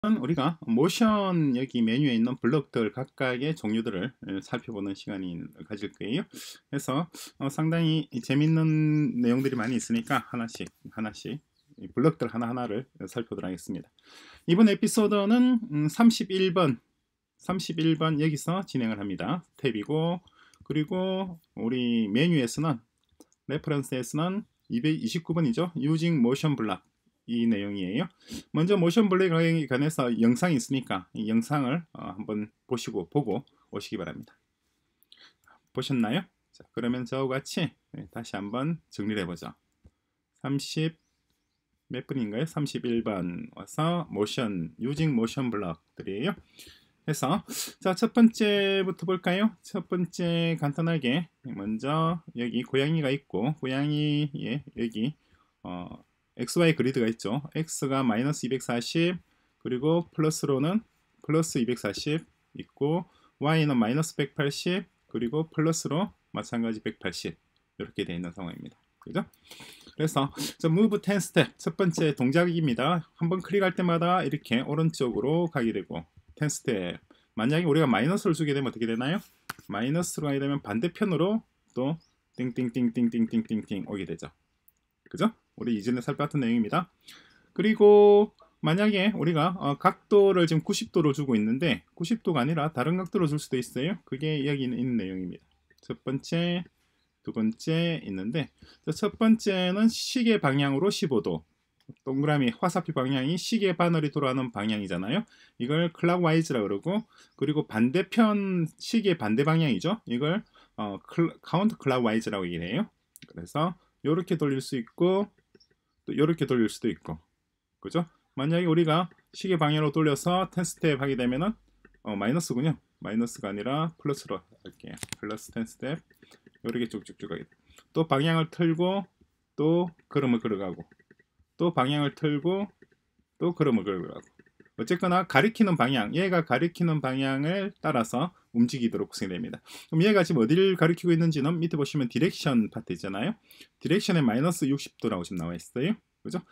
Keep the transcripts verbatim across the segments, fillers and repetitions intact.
우리가 모션 여기 메뉴에 있는 블록들 각각의 종류들을 살펴보는 시간이 가질 거예요. 그래서 어, 상당히 재밌는 내용들이 많이 있으니까 하나씩 하나씩 블록들 하나하나를 살펴보도록 하겠습니다. 이번 에피소드는 음, 삼십일 번 삼십일 번 여기서 진행을 합니다. 탭이고, 그리고 우리 메뉴에서는 레퍼런스에서는 이백이십구 번이죠. Using Motion Block 이 내용이에요. 먼저 모션 블록에 관해서 영상이 있으니까 이 영상을 어, 한번 보시고 보고 오시기 바랍니다. 보셨나요? 자, 그러면 저와 같이 네, 다시 한번 정리를 해보죠. 삼십 몇 분인가요? 삼십일 번 와서 모션, using motion 블록들이에요. 해서 자, 첫 번째부터 볼까요? 첫 번째 간단하게 먼저 여기 고양이가 있고, 고양이에 여기 어, 엑스 와이 그리드가 있죠. x가 마이너스 이백사십, 그리고 플러스로는 플러스 이백사십 있고, y는 마이너스 백팔십, 그리고 플러스로 마찬가지 백팔십 이렇게 되어 있는 상황입니다. 그죠? 그래서 저 move ten step 첫 번째 동작입니다. 한번 클릭할 때마다 이렇게 오른쪽으로 가게 되고, ten step 만약에 우리가 마이너스를 주게 되면 어떻게 되나요? 마이너스로 가게 되면 반대편으로 또 띵띵띵띵띵띵띵띵 오게 되죠. 그죠? 우리 이전에 살펴봤던 내용입니다. 그리고 만약에 우리가 어, 각도를 지금 구십 도로 주고 있는데 구십 도가 아니라 다른 각도로 줄 수도 있어요. 그게 여기 있는 내용입니다. 첫 번째, 두 번째 있는데, 첫 번째는 시계 방향으로 십오 도, 동그라미 화살표 방향이 시계 바늘이 돌아가는 방향이잖아요. 이걸 클락와이즈라 그러고, 그리고 반대편 시계 반대 방향이죠. 이걸 어, 클, 카운트 클락와이즈라고 얘기를 해요. 그래서 이렇게 돌릴 수 있고 또 이렇게 돌릴 수도 있고, 그죠? 만약에 우리가 시계 방향으로 돌려서 텐 스텝 하게 되면은 어, 마이너스군요. 마이너스가 아니라 플러스로 할게요. 플러스 텐 스텝 이렇게 쭉쭉쭉 가게 돼. 또 방향을 틀고 또 걸음을 걸어가고, 또 방향을 틀고 또 걸음을 걸어가고, 어쨌거나 가리키는 방향, 얘가 가리키는 방향을 따라서 움직이도록 구성됩니다. 그럼 얘가 지금 어디를 가리키고 있는지는 밑에 보시면 디렉션 파트 있잖아요. 디렉션에 마이너스 육십 도라고 지금 나와 있어요. 그죠?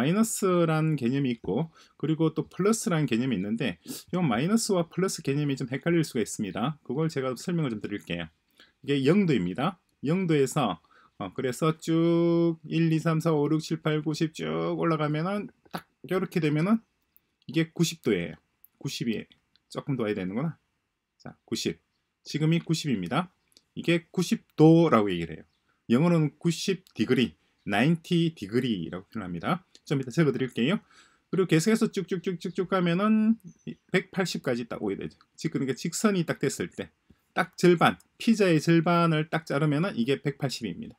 마이너스란 개념이 있고, 그리고 또 플러스라는 개념이 있는데, 이 마이너스와 플러스 개념이 좀 헷갈릴 수가 있습니다. 그걸 제가 설명을 좀 드릴게요. 이게 영 도입니다. 영 도에서 어, 그래서 쭉 일, 이, 삼, 사, 오, 육, 칠, 팔, 구, 십 쭉 올라가면은 딱 이렇게 되면은 이게 구십 도예요. 구십이 조금 더 와야 되는구나. 자, 구십. 지금이 구십입니다. 이게 구십 도라고 얘기를 해요. 영어로는 구십 디그리, 구십 디그리라고 표현합니다. 좀 이따 적어 드릴게요. 그리고 계속해서 쭉쭉쭉쭉쭉 가면은 백팔십까지 딱 오게 되죠. 즉, 그러니까 직선이 딱 됐을 때, 딱 절반, 피자의 절반을 딱 자르면은 이게 백팔십입니다.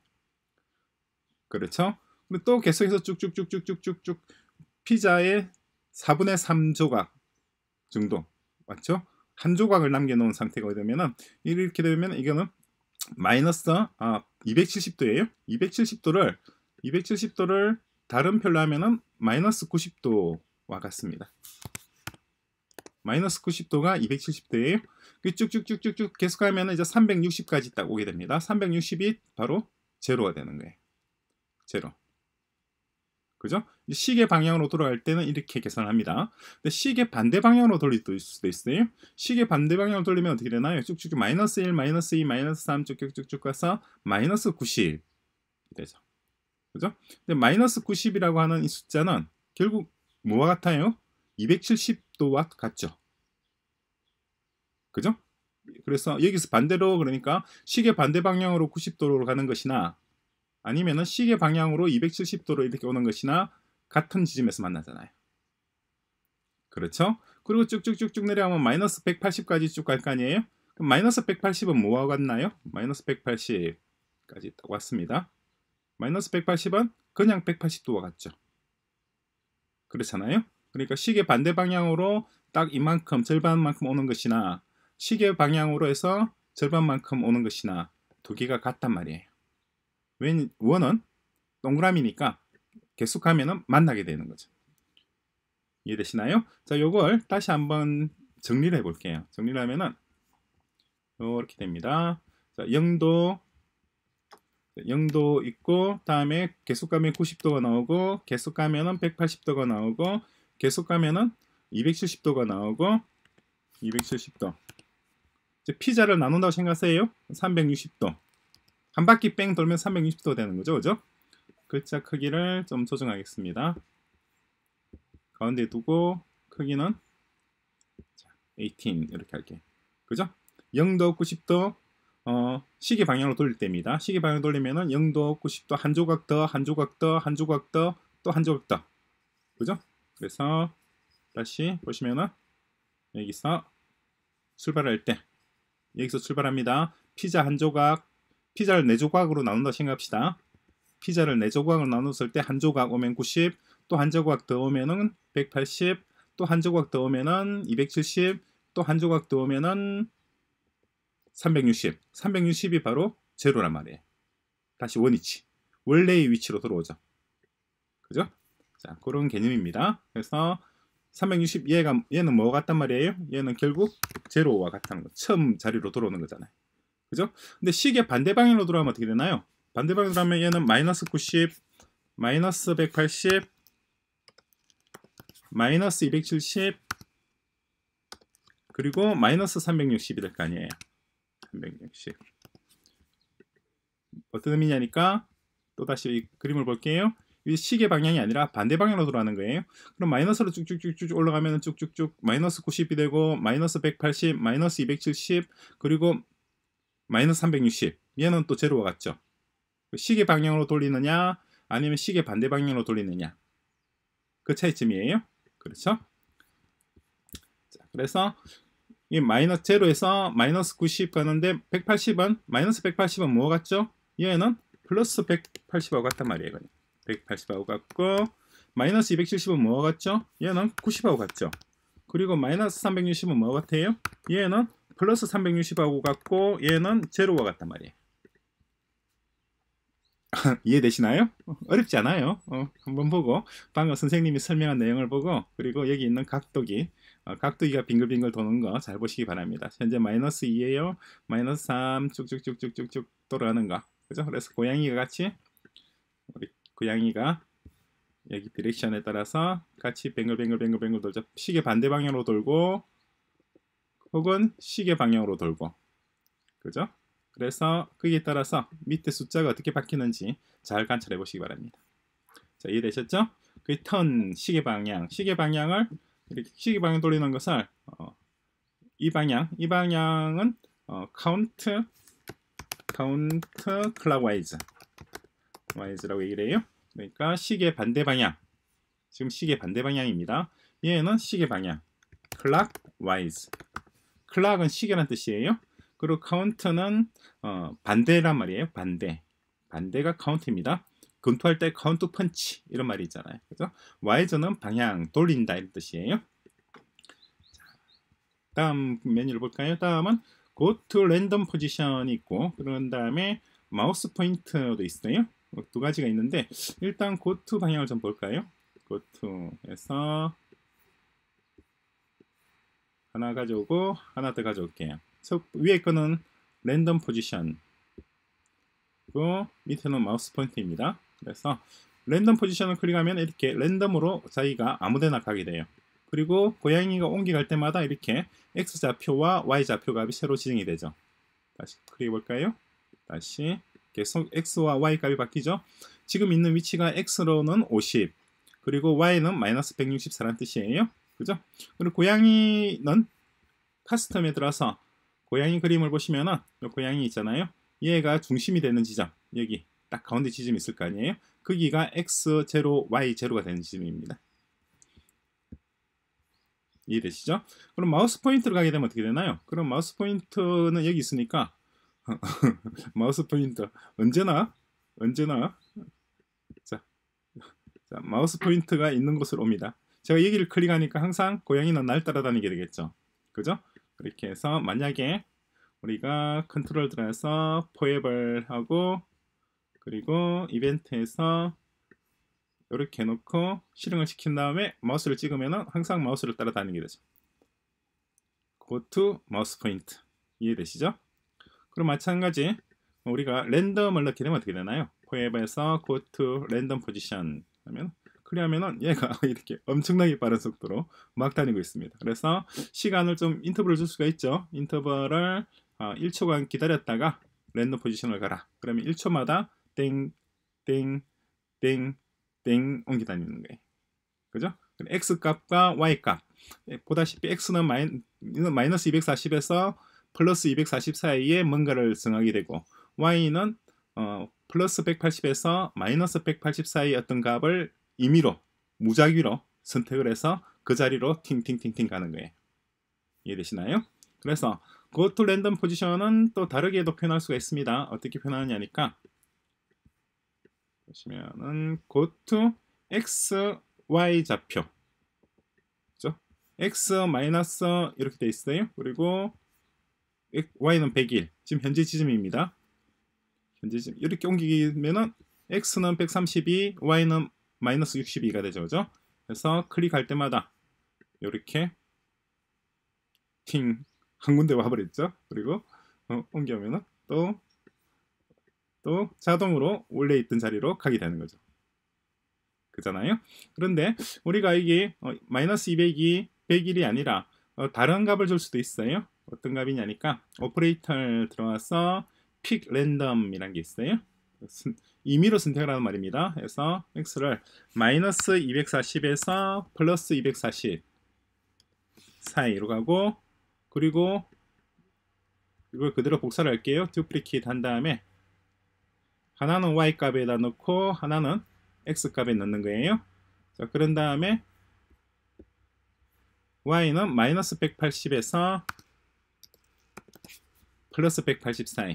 그렇죠? 그리고 또 계속해서 쭉쭉쭉쭉쭉쭉쭉 피자의 사분의 삼 조각 정도, 맞죠? 한 조각을 남겨놓은 상태가 되면은 이렇게 되면 이거는 마이너스 아, 이백칠십 도예요. 이백칠십 도를 이백칠십 도를 다른 표로 하면은 마이너스 구십 도와 같습니다. 마이너스 구십 도가 이백칠십 도예요. 쭉쭉쭉쭉쭉 계속하면 이제 삼백육십까지 딱 오게 됩니다. 삼백육십이 바로 제로가 되는 거예요. 제로. 그죠? 시계 방향으로 돌아갈 때는 이렇게 계산합니다. 근데 시계 반대 방향으로 돌릴 수도 있어요. 시계 반대 방향으로 돌리면 어떻게 되나요? 쭉쭉 마이너스 일, 마이너스 이, 마이너스 삼 쭉쭉쭉쭉 가서 마이너스 구십 되죠. 그죠? 근데 마이너스 구십이라고 하는 이 숫자는 결국 뭐와 같아요? 이백칠십 도와 같죠. 그죠? 그래서 여기서 반대로, 그러니까 시계 반대 방향으로 구십 도로 가는 것이나 아니면은 시계 방향으로 이백칠십 도로 이렇게 오는 것이나 같은 지점에서 만나잖아요. 그렇죠? 그리고 쭉쭉쭉쭉 내려가면 마이너스 백팔십까지 쭉 갈 거 아니에요? 그럼 마이너스 백팔십은 뭐와 같나요? 마이너스 백팔십까지 딱 왔습니다. 마이너스 백팔십은 그냥 백팔십 도와 같죠. 그렇잖아요? 그러니까 시계 반대 방향으로 딱 이만큼, 절반만큼 오는 것이나 시계 방향으로 해서 절반만큼 오는 것이나 두 개가 같단 말이에요. 왜? 원은 동그라미니까 계속하면은 만나게 되는 거죠. 이해되시나요? 자, 요걸 다시 한번 정리를 해볼게요. 정리를 하면은 이렇게 됩니다. 자, 영 도, 영 도 있고, 다음에 계속 가면 구십 도가 나오고, 계속 가면은 백팔십 도가 나오고, 계속 가면은 이백칠십 도가 나오고 이백칠십 도. 이제 피자를 나눈다고 생각하세요. 삼백육십 도. 한 바퀴 뺑 돌면 삼백육십 도 되는 거죠. 그죠? 글자 크기를 좀 조정하겠습니다. 가운데 두고 크기는 십팔 이렇게 할게요. 그죠? 영 도, 구십 도 어, 시계 방향으로 돌릴 때입니다. 시계 방향으로 돌리면은 영 도, 구십 도 한 조각 더, 한 조각 더, 한 조각 더, 또 한 조각 더. 그죠? 그래서 다시 보시면은 여기서 출발할 때 여기서 출발합니다. 피자 한 조각, 피자를 네 조각으로 나눈다 생각합시다. 피자를 네 조각으로 나눴을 때 한 조각 오면 구십, 또 한 조각 더 오면은 백팔십, 또 한 조각 더 오면은 이백칠십, 또 한 조각 더 오면은 삼백육십. 삼백육십이 바로 제로란 말이에요. 다시 원위치. 원래의 위치로 들어오죠. 그죠? 자, 그런 개념입니다. 그래서 삼백육십 얘가 얘는 뭐 같단 말이에요? 얘는 결국 제로와 같다는 거. 처음 자리로 들어오는 거잖아요. 그죠? 근데 시계 반대 방향으로 돌아가면 어떻게 되나요? 반대 방향으로 돌아가면 얘는 마이너스 구십, 마이너스 백팔십, 마이너스 이백칠십, 그리고 마이너스 삼백육십이 될 거 아니에요. 삼백육십. 어떤 의미냐니까 또다시 이 그림을 볼게요. 이 시계 방향이 아니라 반대 방향으로 돌아가는 거예요. 그럼 마이너스로 쭉쭉쭉쭉 올라가면 쭉쭉쭉 마이너스 구십이 되고 마이너스 백팔십, 마이너스 이백칠십, 그리고 마이너스 삼백육십. 얘는 또 제로와 같죠. 시계 방향으로 돌리느냐 아니면 시계 반대 방향으로 돌리느냐, 그 차이점이에요. 그렇죠? 자, 그래서 이 마이너스 제로에서 마이너스 구십 가는데 백팔십은 마이너스 백팔십은 뭐 같죠? 얘는 플러스 백팔십하고 같단 말이에요. 백팔십하고 같고 마이너스 이백칠십은 뭐 같죠? 얘는 구십하고 같죠. 그리고 마이너스 삼백육십은 뭐 같아요? 얘는 플러스 삼백육십하고 같고 얘는 제로와 같단 말이에요. 이해되시나요? 어렵지 않아요. 어, 한번 보고 방금 선생님이 설명한 내용을 보고 그리고 여기 있는 각도기 어, 각도기가 빙글빙글 도는 거 잘 보시기 바랍니다. 현재 마이너스 이에요. 마이너스 삼 쭉쭉쭉쭉쭉쭉 돌아가는 거. 그죠? 그래서 고양이가 같이 우리 고양이가 여기 디렉션에 따라서 같이 뱅글뱅글뱅글뱅글 돌죠. 시계 반대 방향으로 돌고 혹은 시계 방향으로 돌고. 그죠? 그래서 거기에 따라서 밑에 숫자가 어떻게 바뀌는지 잘 관찰해 보시기 바랍니다. 자, 이해되셨죠? 그 턴 시계 방향, 시계 방향을 이렇게 시계 방향 돌리는 것을 어, 이 방향, 이 방향은 어, 카운트, 카운트 클락와이즈, 와이즈라고 얘기를 해요. 그러니까 시계 반대 방향. 지금 시계 반대 방향입니다. 얘는 시계 방향, 클락와이즈. 클락은 시계란 뜻이에요. 그리고 카운트는 어, 반대란 말이에요. 반대. 반대가 카운트입니다. 권투할 때 카운트 펀치 이런 말이 있잖아요. 그죠? 와이즈는 방향, 돌린다 이런 뜻이에요. 자, 다음 메뉴를 볼까요? 다음은 Go to Random Position이 있고 그런 다음에 마우스 포인트도 있어요. 두 가지가 있는데 일단 Go to 방향을 좀 볼까요? Go to에서 하나 가져오고 하나 더 가져올게요. 위에 거는 랜덤 포지션, 그리고 밑에는 마우스 포인트입니다. 그래서 랜덤 포지션을 클릭하면 이렇게 랜덤으로 자기가 아무데나 가게 돼요. 그리고 고양이가 옮겨갈 때마다 이렇게 X좌표와 Y좌표 값이 새로 지정이 되죠. 다시 클릭해 볼까요? 다시 계속 X와 Y 값이 바뀌죠. 지금 있는 위치가 X로는 오십, 그리고 Y는 마이너스 백육십사라는 뜻이에요. 그죠? 그리고 고양이는 카스텀에 들어서 고양이 그림을 보시면은 이 고양이 있잖아요. 얘가 중심이 되는 지점, 여기 딱 가운데 지점이 있을 거 아니에요. 거기가 엑스 제로, 와이 제로가 되는 지점입니다. 이해되시죠? 그럼 마우스 포인트로 가게 되면 어떻게 되나요? 그럼 마우스 포인트는 여기 있으니까 마우스 포인트 언제나 언제나 자, 자 마우스 포인트가 있는 곳으로 옵니다. 제가 여기를 클릭하니까 항상 고양이는 날 따라다니게 되겠죠. 그죠? 그렇게 해서 만약에 우리가 컨트롤 들어가서 포에벌 하고 그리고 이벤트에서 이렇게 해놓고 실행을 시킨 다음에 마우스를 찍으면 항상 마우스를 따라다니게 되죠. Go to 마우스 포인트. 이해되시죠? 그럼 마찬가지 우리가 랜덤을 넣게 되면 어떻게 되나요? 포에벌에서 Go to 랜덤 포지션 하면 그러면은 얘가 이렇게 엄청나게 빠른 속도로 막 다니고 있습니다. 그래서 시간을 좀 인터벌을 줄 수가 있죠. 인터벌을 어, 일 초간 기다렸다가 랜덤 포지션을 가라. 그러면 일 초마다 땡, 땡, 땡, 땡 옮겨 다니는 거예요. 그죠? x 값과 y 값 보다시피 x는 마이, 마이너스 이백사십에서 플러스 이백사십 사이에 뭔가를 정하게 되고 y는 어, 플러스 백팔십에서 마이너스 백팔십 사이의 어떤 값을 임의로 무작위로 선택을 해서 그 자리로 팅팅팅팅 가는 거예요. 이해되시나요? 그래서 go to random position은 또 다르게도 표현할 수가 있습니다. 어떻게 표현하느냐니까 보시면은 go to x, y 좌표 그죠? x 마이너스 이렇게 돼 있어요. 그리고 y는 백일 지금 현재 지점입니다. 현재 지점 이렇게 옮기면은 x는 백삼십이, y는 마이너스 육십이가 되죠. 그죠? 그래서 클릭할 때마다 이렇게 팅 한 군데 와버렸죠. 그리고 어, 옮겨오면은 또 또 자동으로 원래 있던 자리로 가게 되는 거죠. 그잖아요. 그런데 우리가 이게 어, 마이너스 이백이 백일이 아니라 어, 다른 값을 줄 수도 있어요. 어떤 값이냐니까 오퍼레이터를 들어와서 pick random이라는 게 있어요. 임의로 선택을 하는 말입니다. 그래서 x를 마이너스 이백사십에서 플러스 이백사십 사이로 가고 그리고 이걸 그대로 복사를 할게요. 듀플리케이트 한 다음에 하나는 y 값에다 넣고 하나는 x 값에 넣는 거예요. 자, 그런 다음에 y는 마이너스 백팔십에서 플러스 백팔십 사이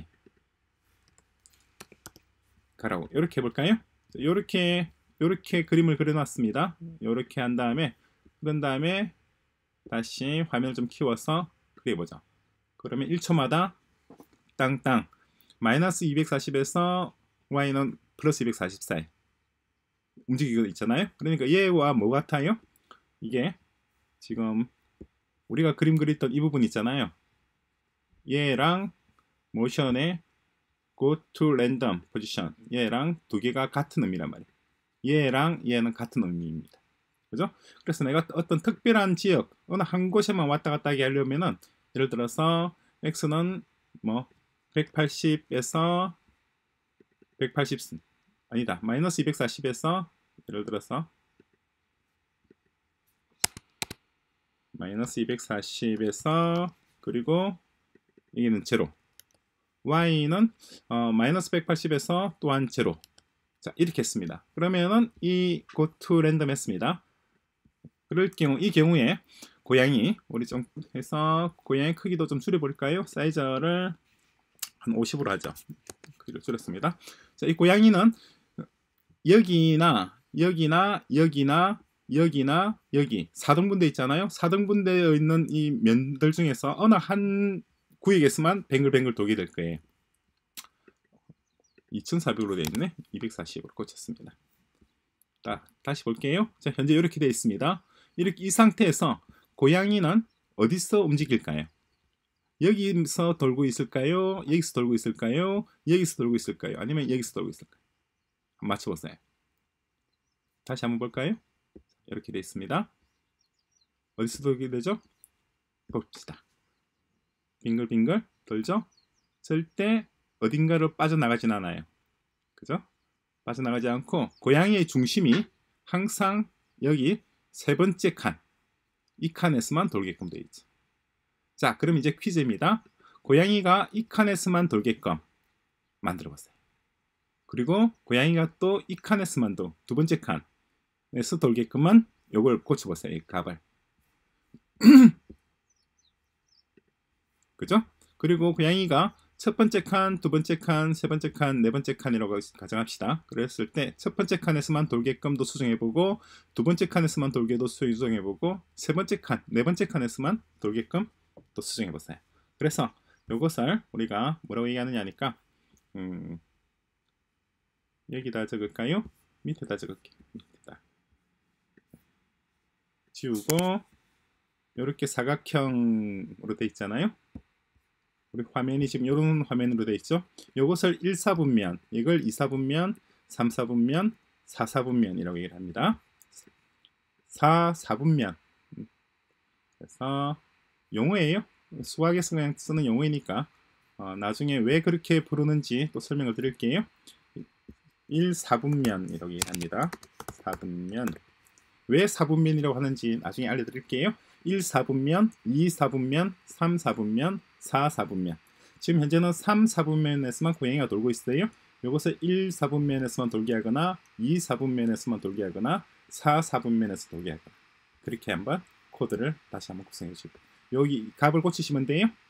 가라고 이렇게 해볼까요? 이렇게 이렇게 그림을 그려놨습니다. 이렇게 한 다음에 그런 다음에 다시 화면을 좀 키워서 그려보죠. 그러면 일 초마다 땅땅 마이너스 이백사십에서 y는 플러스 이백사십 사이 움직이고 있잖아요. 그러니까 얘와 뭐 같아요? 이게 지금 우리가 그림 그렸던 이 부분 있잖아요. 얘랑 모션의 go to random position 얘랑 두 개가 같은 의미란 말이에요. 얘랑 얘는 같은 의미입니다. 그죠? 그래서 내가 어떤 특별한 지역 어느 한 곳에만 왔다 갔다 하게 하려면은 예를 들어서 x는 뭐 백팔십에서 백팔십 아니다 마이너스 이백사십에서 예를 들어서 마이너스 이백사십에서 그리고 여기는 제로 y는 어, 마이너스 백팔십에서 또한 제로 자 이렇게 했습니다. 그러면은 이 go to random 했습니다. 그럴 경우 이 경우에 고양이 우리 좀 해서 고양이 크기도 좀 줄여볼까요? 사이즈를 한 오십으로 하죠. 크기를 줄였습니다. 자, 이 고양이는 여기나 여기나 여기나 여기나 여기 사 등분대 있잖아요. 사 등분되어 있는 이 면들 중에서 어느 한 구역에서만 뱅글뱅글 돌게 될 거예요. 이천사백으로 되어 있네. 이백사십으로 고쳤습니다. 자, 다시 볼게요. 자, 현재 이렇게 되어 있습니다. 이렇게 이 상태에서 고양이는 어디서 움직일까요? 여기서 돌고 있을까요? 여기서 돌고 있을까요? 여기서 돌고 있을까요? 아니면 여기서 돌고 있을까요? 한번 맞춰보세요. 다시 한번 볼까요? 이렇게 되어 있습니다. 어디서 돌게 되죠? 봅시다. 빙글빙글 돌죠? 절대 어딘가로 빠져나가진 않아요. 그죠? 빠져나가지 않고 고양이의 중심이 항상 여기 세 번째 칸, 이 칸에서만 돌게끔 되어 있죠. 자, 그럼 이제 퀴즈입니다. 고양이가 이 칸에서만 돌게끔 만들어 봤어요. 그리고 고양이가 또 이 칸에서만 도 두 번째 칸에서 돌게끔만 요걸 고쳐보세요. 이 값을. 그죠? 그리고 고양이가 첫 번째 칸, 두 번째 칸, 세 번째 칸, 네 번째 칸이라고 가정합시다. 그랬을 때 첫 번째 칸에서만 돌게끔도 수정해보고 두 번째 칸에서만 돌게도 수정해보고 세 번째 칸, 네 번째 칸에서만 돌게끔 또 수정해보세요. 그래서 이것을 우리가 뭐라고 얘기하느냐니까 음, 여기다 적을까요? 밑에다 적을게요. 밑에다 지우고 이렇게 사각형으로 돼 있잖아요. 우리 화면이 지금 이런 화면으로 되어 있죠. 이것을 일 사분면, 이걸 이 사분면, 삼 사분면, 사 사분면이라고 얘기를 합니다. 사, 사분면. 그래서 용어예요. 수학에서 그냥 쓰는 용어이니까 어, 나중에 왜 그렇게 부르는지 또 설명을 드릴게요. 일, 사분면이라고 합니다. 사분면. 왜 사분면이라고 하는지 나중에 알려드릴게요. 일, 사분면, 이, 사분면, 삼, 사분면, 사, 사분면. 지금 현재는 삼, 사분면에서만 고양이가 돌고 있어요. 이것을 일, 사분면에서만 돌게 하거나 이, 사분면에서만 돌게 하거나 사, 사분면에서 돌게 하거나 그렇게 한번 코드를 다시 한번 구성해 주시고 여기 값을 고치시면 돼요.